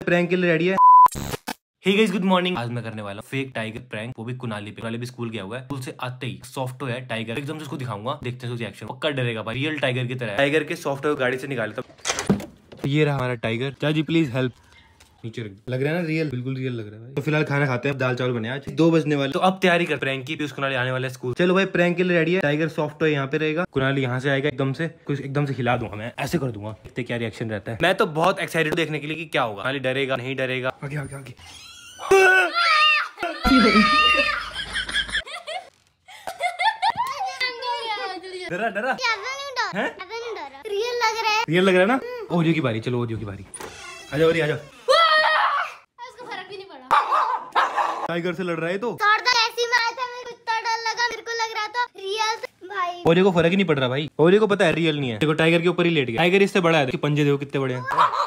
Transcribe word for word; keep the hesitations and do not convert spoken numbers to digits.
Prank के लिए ready है। Hey guys good morning. आज मैं करने वाला हूँ फेक टाइगर प्रैंक, वो भी कुनाली पे। कुनाली भी स्कूल गया हुआ है, स्कूल से आते ही सॉफ्ट है टाइगर एकदम से उसको दिखाऊंगा, देखते हैं उसकी रिएक्शन। पक्का डरेगा भाई, रियल टाइगर की तरह। टाइगर के सॉफ्ट गाड़ी से निकाले तब ये रहा हमारा टाइगर। चाची प्लीज हेल्प। नीचे रख। लग रहा है ना रियल, बिल्कुल रियल लग रहा है भाई। तो फिलहाल खाना खाते हैं, दाल चावल बने आज। दो बजने वाले, तो अब तैयारी कर प्रैंक की। कुनाली आने वाला है स्कूल। चलो भाई प्रैंक के लिए रेडी है। टाइगर सॉफ्ट है यहाँ पे रहेगा, कुनाली यहाँ से आएगा एकदम से, कुछ एकदम से हिला दूंगा मैं, ऐसे कर दूंगा, देखते क्या रिएक्शन रहता है। मैं तो बहुत एक्साइटेड हूँ देखने के लिए कि क्या होगा। कुनाली डरेगा नहीं डरेगा। आगे आगे आगे डरा डरा है? रियल लग रहा है। रियल लग रहा है ना। ओरियो की बारी, चलो ओरियो की बारी। आ जाओ आ जाओ। उसको फर्क भी नहीं पड़ा। टाइगर से लड़ रहा है तो ऐसी में आया था, मेरे को इतना डर लगा, मेरे को लग रहा था रियल भाई। ओरियो को फर्क ही नहीं पड़ रहा भाई। ओरियो को पता है रियल नहीं है। देखो टाइगर के ऊपर ही लेट गया। टाइगर इससे बड़ा है, पंजे देखो कितने बड़े हैं।